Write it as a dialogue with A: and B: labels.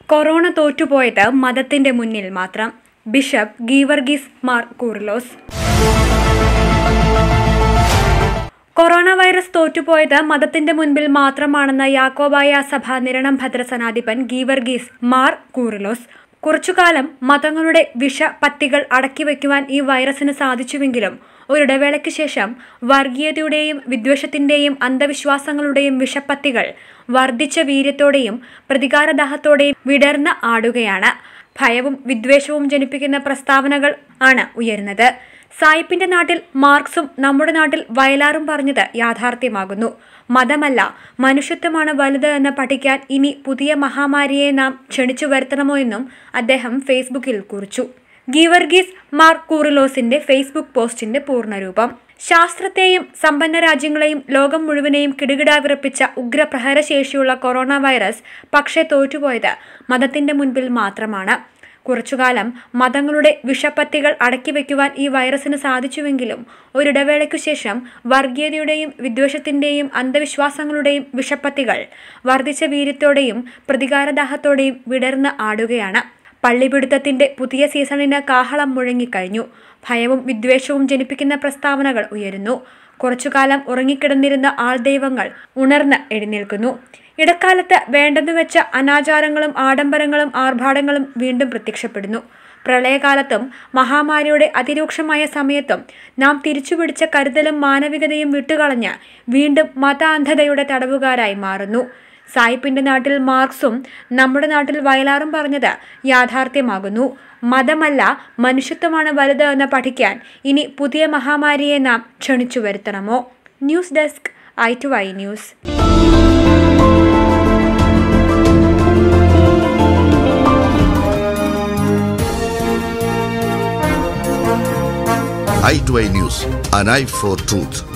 A: Corona തോറ്റുപോയത് മതത്തിന്റെ മുന്നിൽ മാത്രം. Bishop Geevarghese Mor Coorilos. Corona virus തോറ്റുപോയത് മതത്തിന്റെ മുൻപിൽ മാത്രമാണെന്ന യാക്കോബായ സഭ നിരണം ഭദ്രസനാധിപൻ ഗീവർഗീസ് മോർ കൂറിലോസ്. കുറച്ചുകാലം മതങ്ങളുടെ വിഷപത്തികൾ അടക്കിവെക്കുവാൻ ഈ വൈറസിന് സാധിച്ചുവെങ്കിലും ഒരിടവേളയ്ക്ക് ശേഷം വർഗീയതയുടെയും വിദ്വേഷത്തിന്റെയും അന്ധവിശ്വാസങ്ങളുടെയും വിഷപ്പത്തികൾ വർദ്ധിച്ച വീര്യത്തോടെയും പ്രതികാരദാഹത്തോടെയും വിടർന്ന് ആടുകയാണ്. ഭയവും വിദ്വേഷവും ജനിപ്പിക്കുന്ന പ്രസ്താവനകൾ ആണ് ഉയരുന്നത്. സായിപ്പിന്റെ നാട്ടിൽ മാർക്സും നമ്മുടെ നാട്ടിൽ വയലാറും പറഞ്ഞത് യാഥാർത്ഥ്യമാകുന്നു. മതമല്ല, മനുഷ്യത്വമാണ് വലുത് എന്ന് പഠിക്കാൻ ഇനി പുതിയ മഹാമാരിയെ നാം ക്ഷണിച്ചു വരുത്തണമോ എന്നും അദ്ദേഹം ഫേസ്ബുക്കിൽ കുറിച്ചു. ഗീവർഗീസ് മോർ കൂറിലോസിന്റെ ഫേസ്ബുക്ക് പോസ്റ്റിന്റെ പൂർണ്ണരൂപം. ശാസ്ത്രത്തെയും സമ്പന്ന രാജ്യങ്ങളെയും ലോകം മുഴുവനെയും കിടുകിടാ വിറപ്പിച്ച ഉഗ്രപ്രഹരശേഷിയുള്ള കൊറോണ വൈറസ് പക്ഷേ തോറ്റുപോയത് മതത്തിന്റെ മുൻപിൽ മാത്രമാണ്. കുറച്ചുകാലം മതങ്ങളുടെ വിഷപ്പത്തികൾ അടക്കിവെക്കുവാൻ ഈ വൈറസിന് സാധിച്ചുവെങ്കിലും ഒരിടവേളയ്ക്കു ശേഷം വർഗീയതയുടെയും വിദ്വേഷത്തിന്റെയും അന്ധവിശ്വാസങ്ങളുടെയും വിഷപ്പത്തികൾ വർദ്ധിച്ച വീര്യത്തോടെയും പ്രതികാരദാഹത്തോടെയും വിടർന്ന് ആടുകയാണ്. പള്ളിപിടുത്തത്തിന്റെ പുതിയ സീസണിന് കാഹളം മുഴങ്ങിക്കഴിഞ്ഞു. ഭയവും വിദ്വേഷവും ജനിപ്പിക്കുന്ന പ്രസ്താവനകൾ ഉയരുന്നു. കുറച്ചുകാലം ഉറങ്ങിക്കിടന്നിരുന്ന ആൾദൈവങ്ങൾ ഉണർന്ന് എഴുന്നേൽക്കുന്നു. ഇടക്കാലത്ത് വേണ്ടെന്നു വെച്ച അനാചാരങ്ങളും ആഡംബരങ്ങളും ആർഭാടങ്ങളും വീണ്ടും പ്രത്യക്ഷപ്പെടുന്നു. പ്രളയകാലത്തും മഹാമാരിയുടെ അതിരൂക്ഷമായ സമയത്തും നാം തിരിച്ചുപിടിച്ച കരുതലും മാനവികതയും വിട്ടുകളഞ്ഞ് വീണ്ടും മത അന്ധതയുടെ തടവുകാരായി മാറുന്നു. സായിപ്പിന്റെ നാട്ടിൽ മാർക്സും നമ്മുടെ നാട്ടിൽ വയലാറും പറഞ്ഞത് യാഥാർത്ഥ്യമാകുന്നു. മതമല്ല, മനുഷ്യത്വമാണ് വലുത് എന്ന് പഠിക്കാൻ ഇനി പുതിയ മഹാമാരിയെ നാം ക്ഷണിച്ചു വരുത്തണമോ? News desk i2i news.
B: i2i News, an eye for truth.